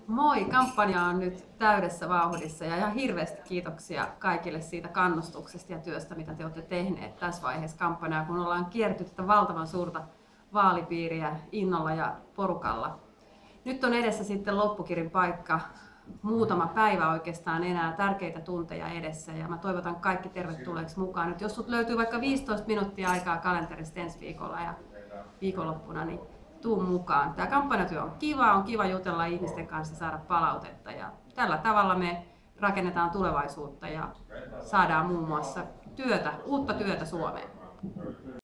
Moi! Kampanja on nyt täydessä vauhdissa ja ihan hirveästi kiitoksia kaikille siitä kannustuksesta ja työstä, mitä te olette tehneet tässä vaiheessa kampanjaa, kun ollaan kierty tätä valtavan suurta vaalipiiriä innolla ja porukalla. Nyt on edessä sitten loppukirin paikka. Muutama päivä oikeastaan enää, tärkeitä tunteja edessä ja mä toivotan kaikki tervetulleeksi mukaan. Nyt jos sut löytyy vaikka 15 minuuttia aikaa kalenterista ensi viikolla ja viikonloppuna, niin tuu mukaan. Tämä kampanjatyö on kiva jutella ihmisten kanssa, saada palautetta ja tällä tavalla me rakennetaan tulevaisuutta ja saadaan muun muassa uutta työtä Suomeen.